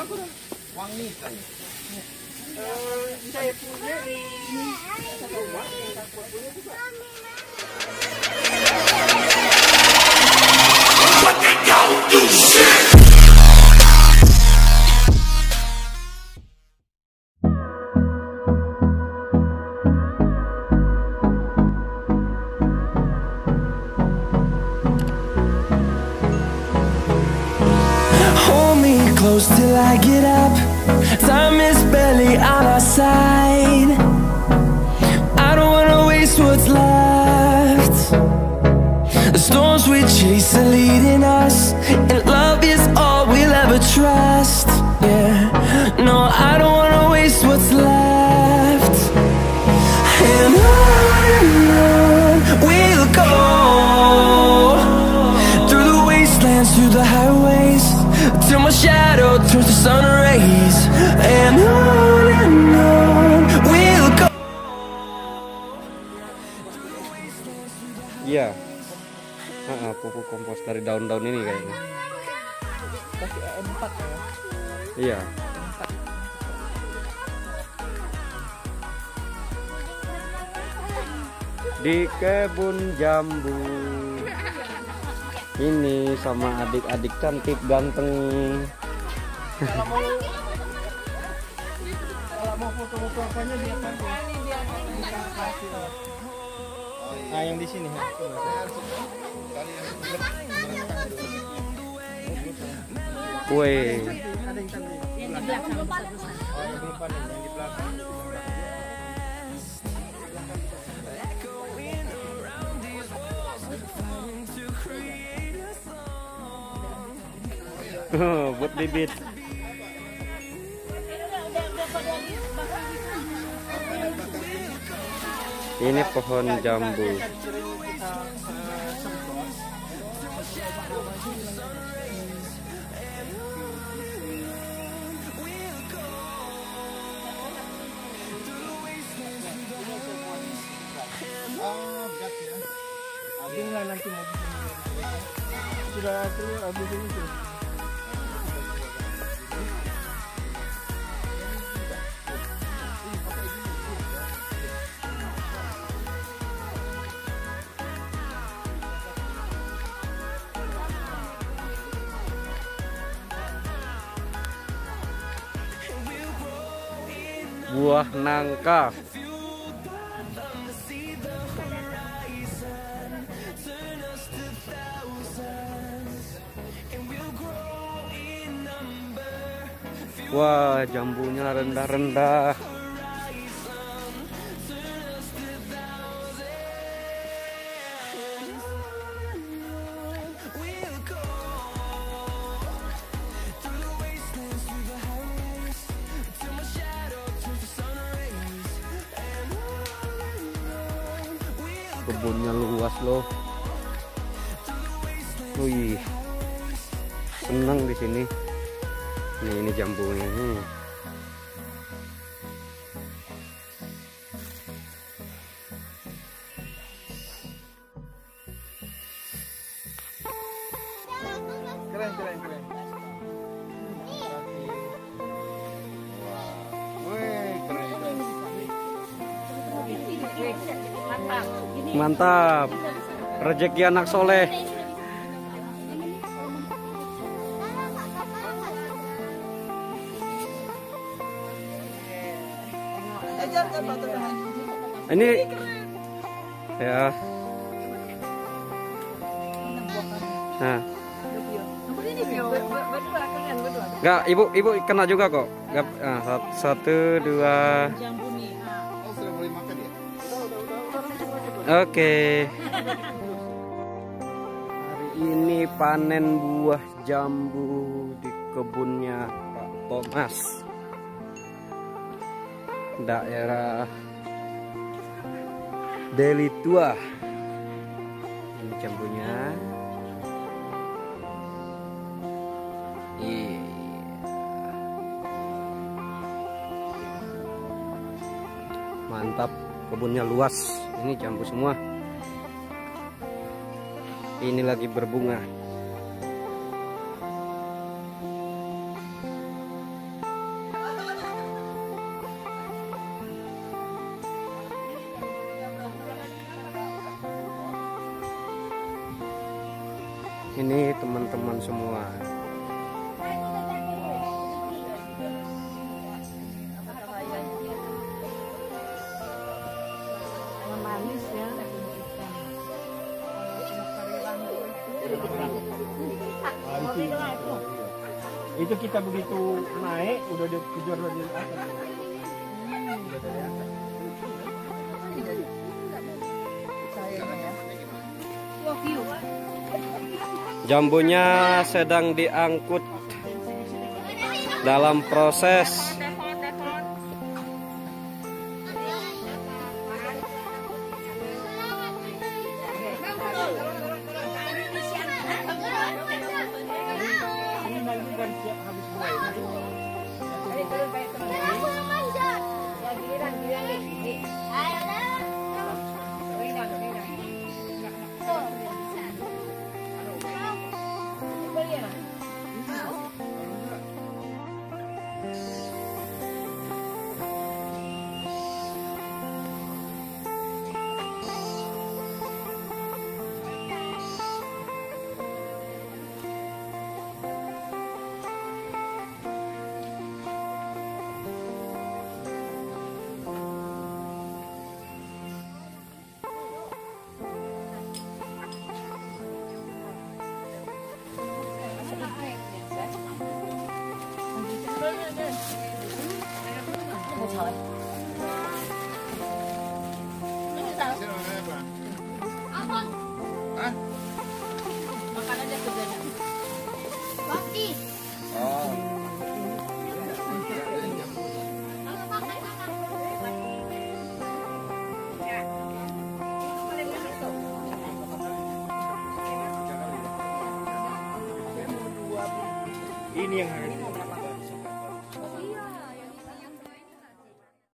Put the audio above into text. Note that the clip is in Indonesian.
Wangi kan? Saya punya ini. What they don't do shit. Hold me close till I get up. Time is barely on our side. I don't wanna waste what's left. The storms we chase are leading us, and love is all we'll ever trust. Yeah, no, I don't wanna waste what's left. And on we'll go, through the wastelands, through the highways, till my shadow turns to sun rays. And on we'll go. Iya. Pupuk kompos dari daun-daun ini kayaknya. Pakai E4 ya. Iya. Di kebun jambu. Ini sama adik-adik cantik ganteng. Kalau mau foto-foto apanya dia kan. Nah, yang di sini. Woi. Ada yang tadi. Yang di belakang. Belum panen yang di belakang. Buat bibit. Ini pohon jambu. Tinggal nanti mau sudah keluar habis ini tuh. Buah nangka. Wah, jambunya rendah-rendah. Kebunnya luas loh. Wih, senang di sini. Ini jambunya. Keren. Wih, keren. Mantap. Rezeki anak soleh. Ini ya. Nah. Enggak, ibu kena juga kok. Enggak, nah, 1 2. Sudah boleh makan ya? Oke. Hari ini panen buah jambu di kebunnya Pak Thomas. Daerah Deli Tua. Ini jambunya. Iya. Mantap, kebunnya luas. Ini jambu semua. Ini lagi berbunga. Ini teman-teman semua. Manis ya. Itu kita begitu naik udah dikejar dari atas. Jambunya sedang diangkut dalam proses. Ini yang harus